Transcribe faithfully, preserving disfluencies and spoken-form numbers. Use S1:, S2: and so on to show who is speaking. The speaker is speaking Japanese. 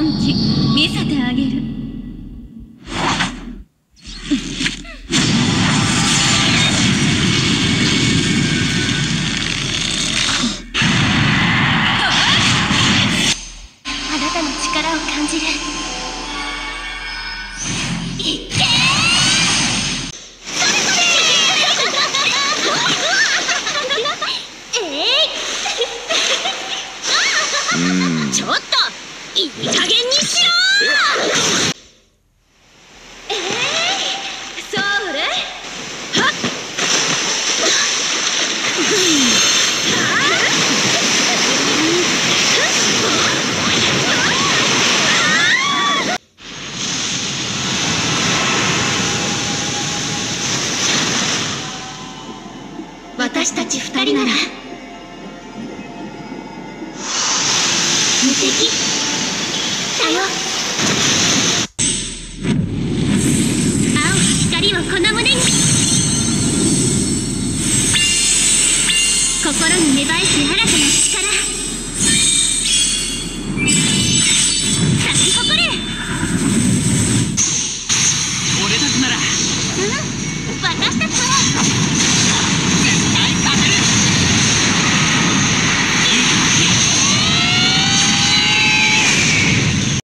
S1: 本気見せてあげる。
S2: あなたの力を感じる。いけー！ちょっといい加減にしろー！えー、それはっ私たち二人なら無敵だよ。青き光をこの胸に。心に芽生えし嵐